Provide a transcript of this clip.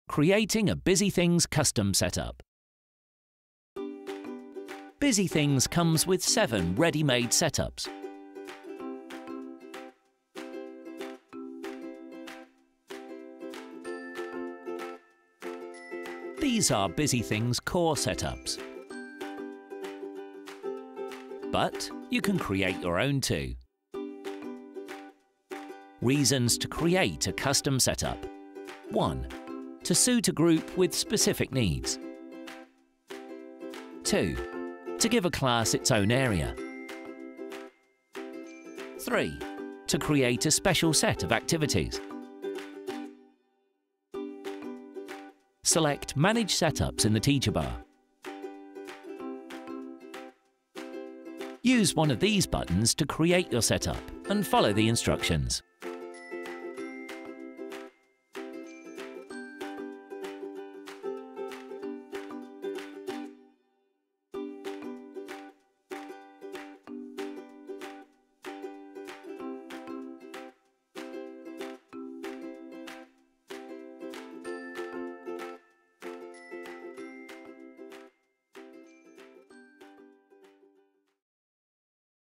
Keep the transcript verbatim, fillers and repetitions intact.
Creating a BusyThings custom setup. BusyThings comes with seven ready-made setups. These are BusyThings core setups. But you can create your own too. Reasons to create a custom setup. one. To suit a group with specific needs. two. To give a class its own area. three. To create a special set of activities. Select Manage Setups in the teacher bar. Use one of these buttons to create your setup and follow the instructions.